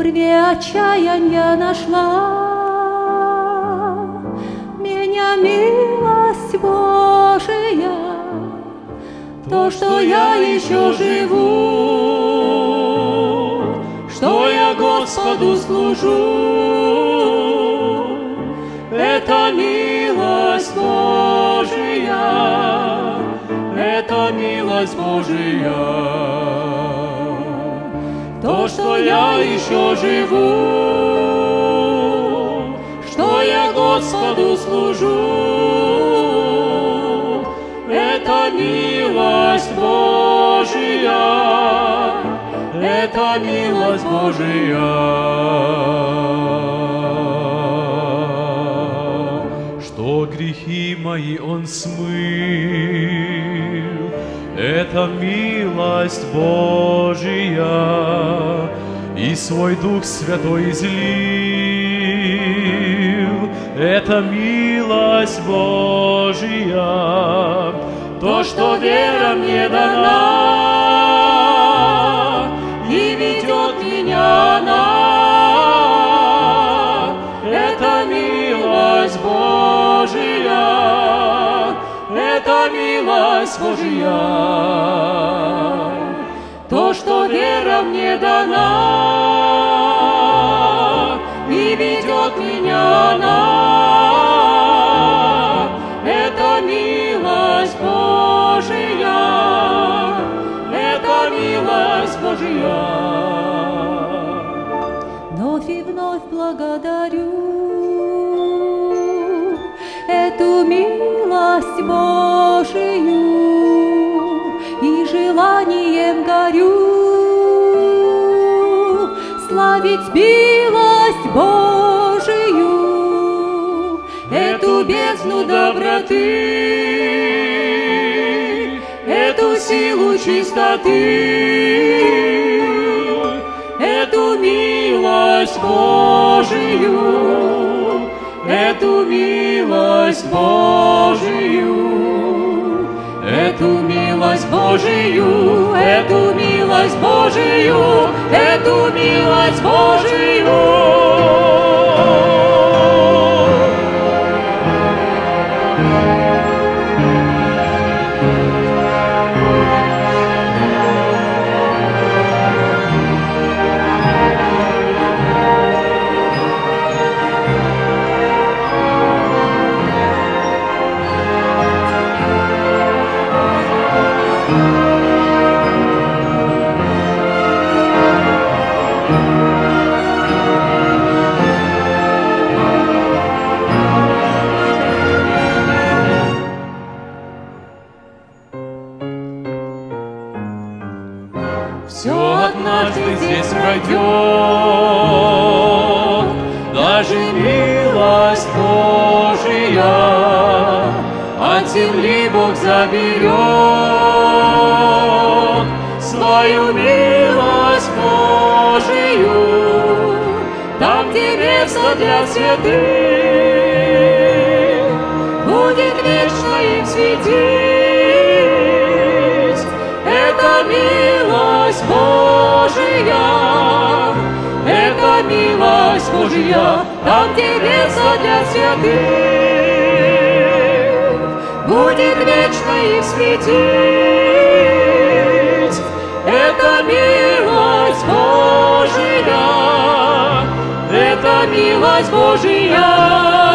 прорве отчаяния нашла меня милость Божия, то, что я еще живу, что я Господу служу, это милость Божия, это милость Божия. То, что я еще живу, что я Господу служу, это милость Божия, это милость Божия. Что грехи мои Он смыл, это милость Божия, и свой Дух Святой излил, это милость Божия. То, что вера мне дана, и ведет меня она, это милость Божия, это милость Божия. То, что вера мне дана, и ведет меня она, это милость Божия, это милость Божия. Вновь и вновь благодарю эту милость Божию, и желанием горю славить милость Божию, эту бездну доброты, эту силу чистоты, эту милость Божию, эту милость Божию, эту милость Божию, эту милость Божию, эту милость Божию. Все однажды здесь пройдет, даже милость Божия от земли Бог заберет свою милость Божию, там, где место для святых будет вечно им светить. Это милость Божия, это милость Божия, там, где место для святых будет вечно их светить. Это милость Божия, это милость Божия.